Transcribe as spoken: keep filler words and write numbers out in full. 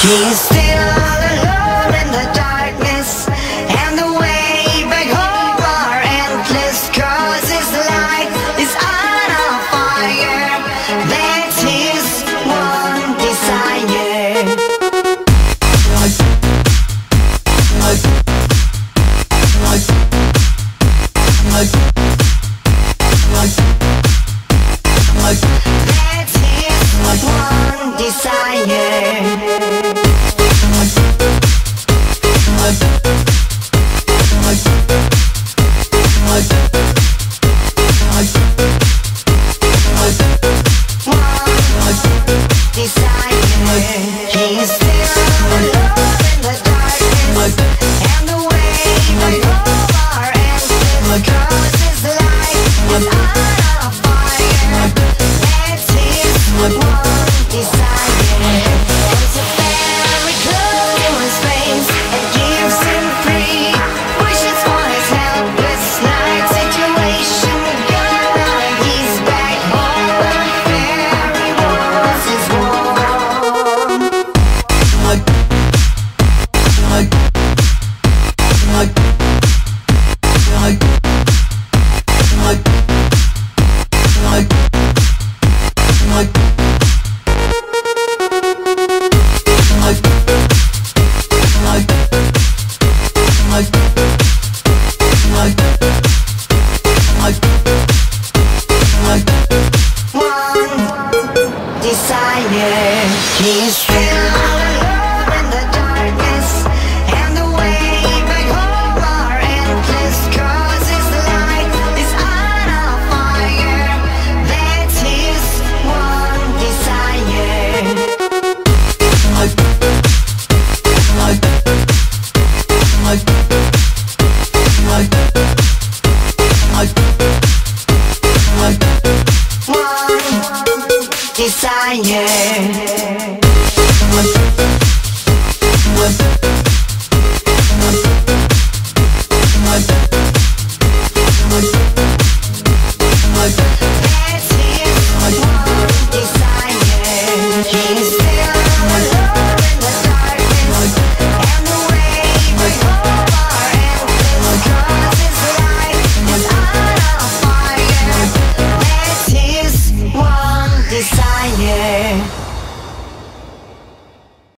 He's still all alone in the darkness, and the way back home are endless, 'cause his life is on a fire. That's his one desire. That's his one desire. He's still alone in the darkness, and the way back home are endless, 'cause his life is on a fire. That's his one desire. It's a very close face that gives him free wishes for his helpless night situation. God, he's back home where he was his warm. Desire. He's still all alone in the darkness, and the way back home are endless, 'cause his life is on a fire. That's his one desire. One desire.